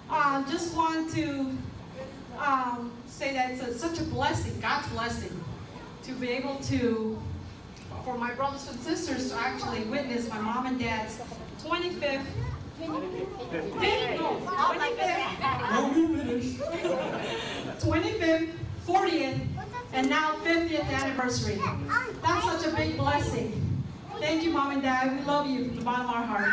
Just want to say that it's such a blessing, God's blessing, to be able to, for my brothers and sisters to actually witness my mom and dad's 25th, 25th, 40th, and now 50th anniversary. That's such a big blessing. Thank you, Mom and Dad. We love you from the bottom of our heart.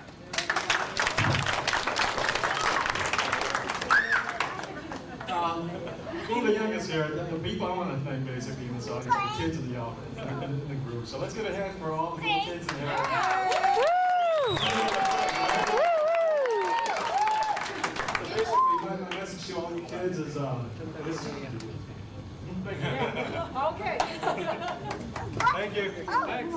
Being the youngest here, the people I want to thank basically in this audience are the kids in the group. So let's give a hand for all the little kids in here. So basically, my message to all the kids is, Okay. Thank you. Thanks.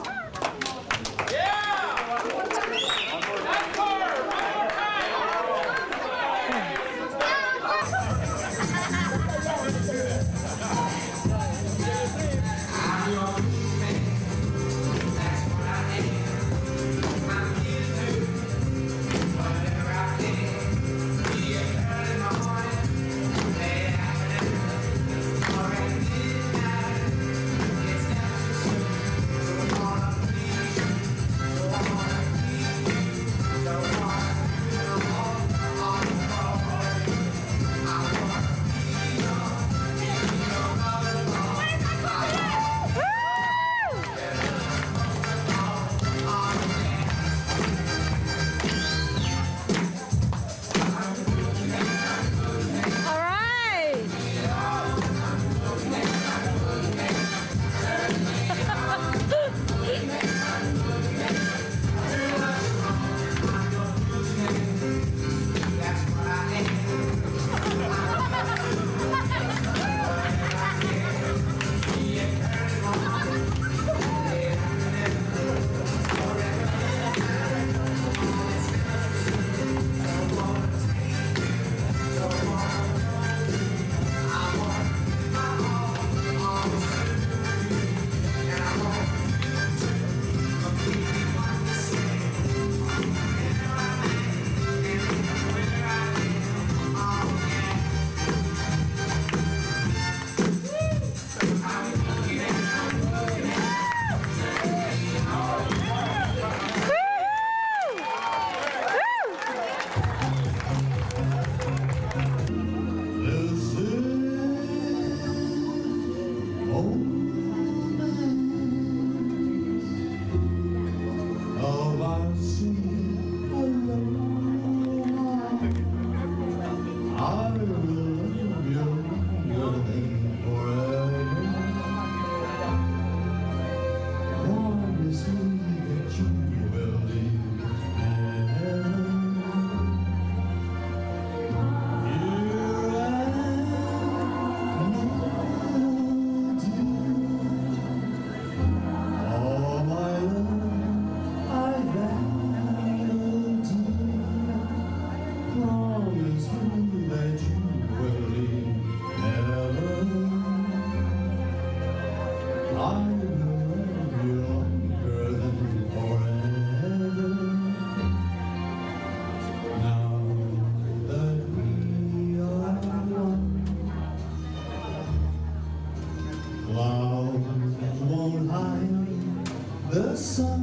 Yeah! Encore! The sun,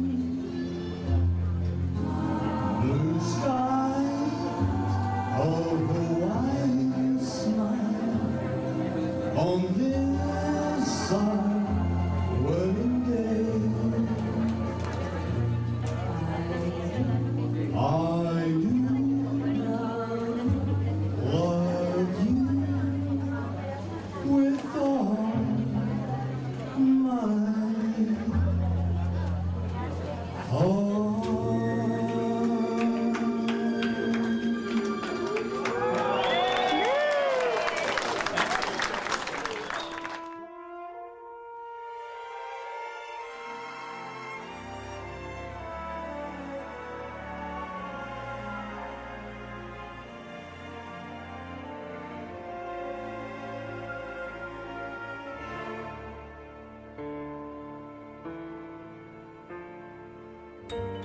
blue sky, oh, Hawaii smile on this side wedding day. I do love you with all my Thank you.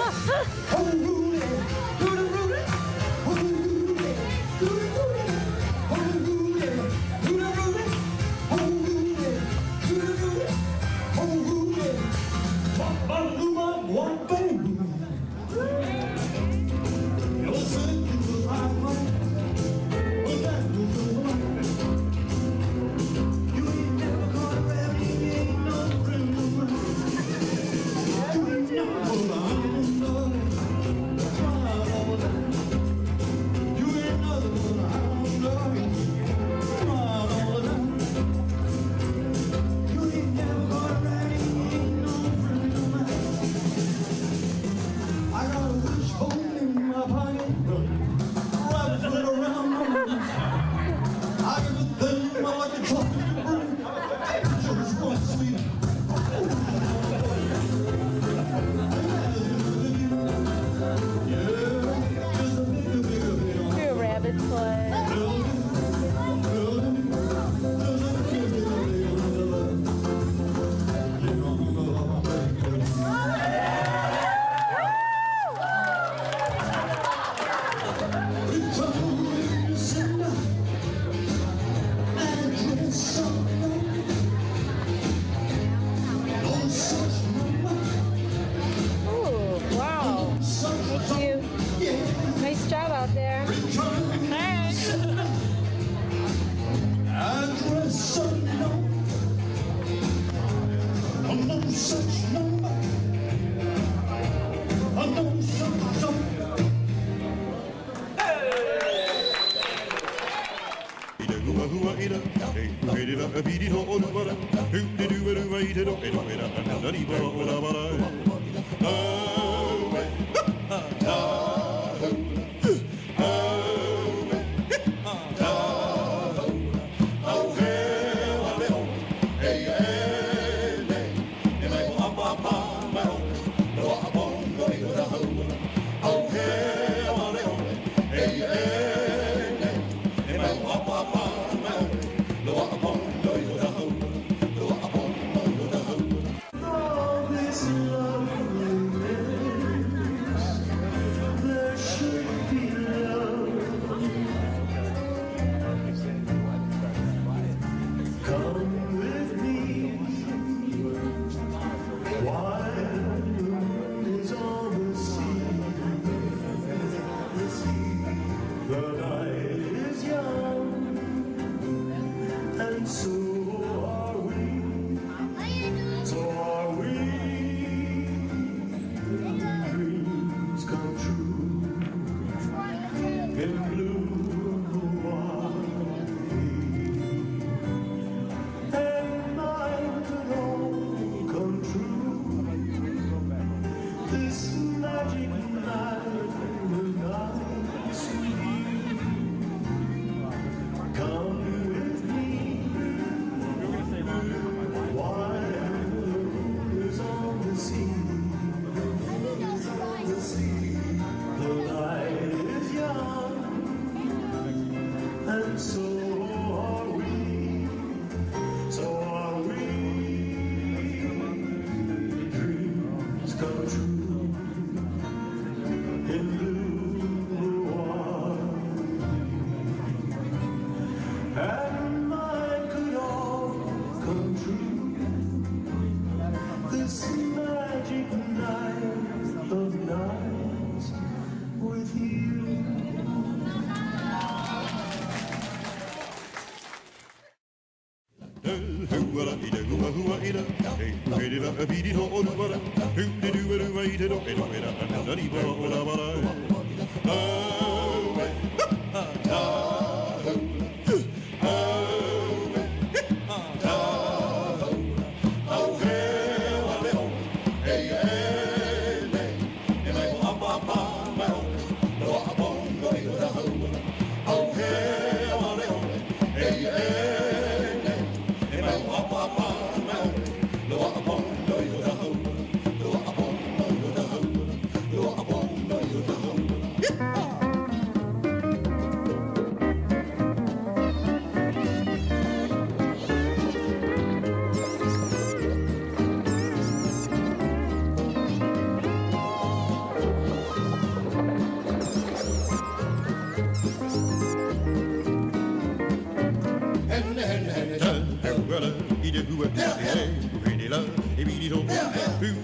Lo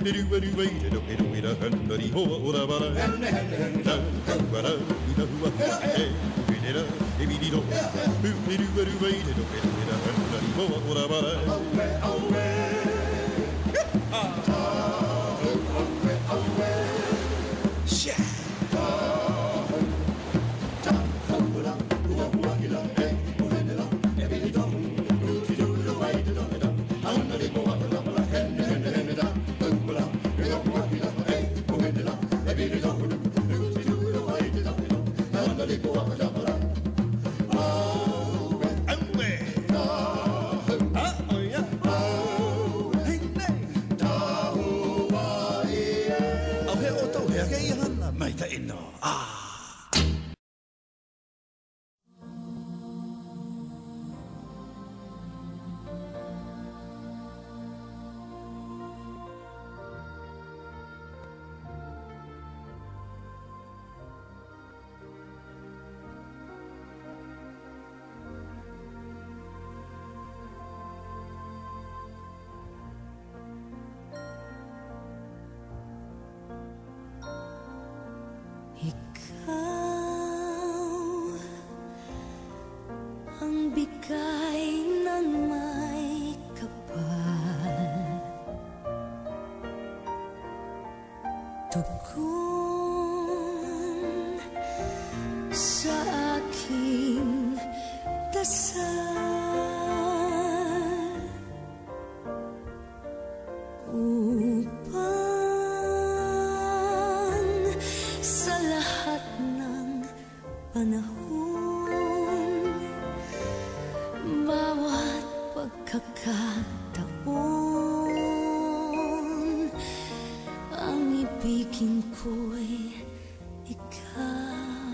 Ang bigay ng may kapal, tugon sa aking dasal upang sa lahat ng panahon, bawat pagkakataon, ang ibigin ko'y ikaw.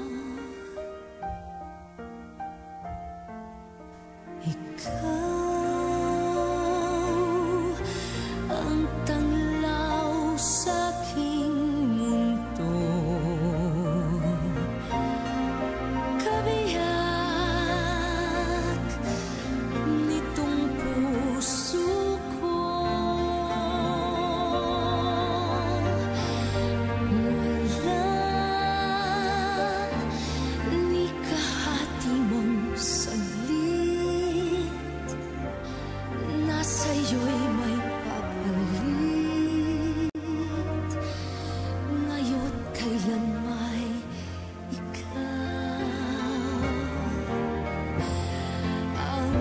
Ikaw ang tanglaw sa aking mundo, kabiyak nitong puso ko. Wala ni kahati mong saglit, na sa'yo'y may papalit, ngayon kailan may ikaw. Ang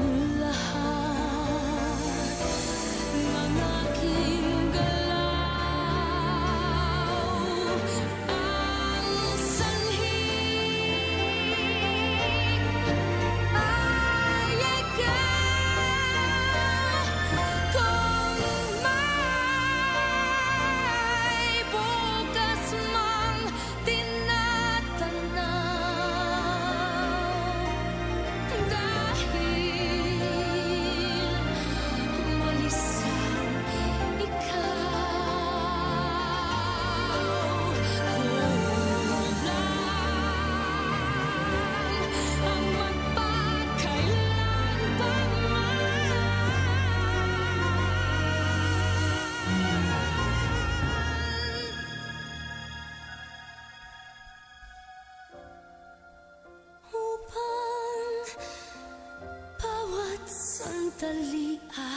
lahat ng aking galaw, ang sanhi ay ikaw. Kung may bukas mang tinatanaw, dahil malisang ikaw. Kulang ang magpakailanman upang bawat sandali